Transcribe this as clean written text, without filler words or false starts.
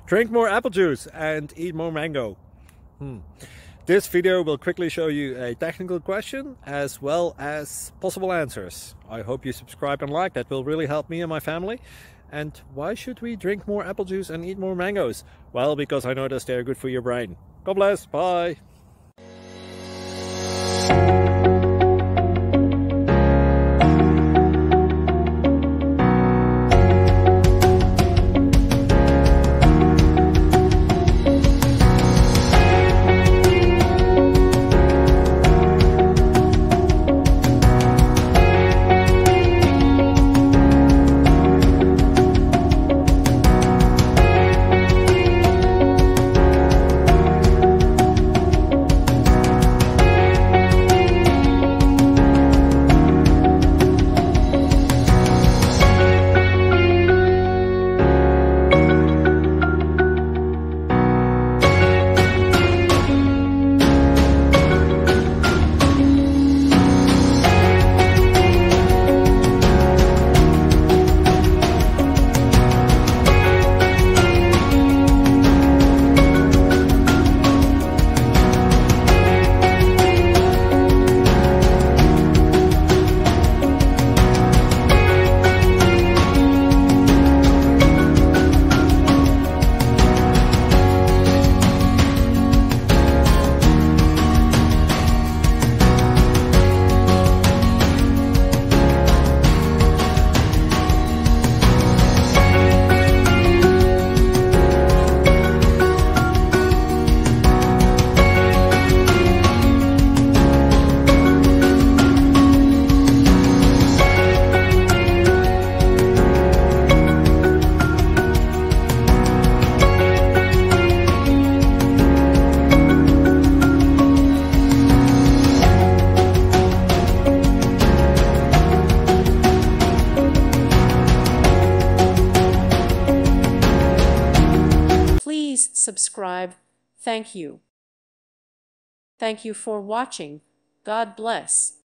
Drink more apple juice and eat more mango. This video will quickly show you a technical question as well as possible answers. I hope you subscribe and like, that will really help me and my family. And why should we drink more apple juice and eat more mangoes? Well, because I noticed they're good for your brain. God bless, bye! Please subscribe. Thank you. Thank you for watching. God bless.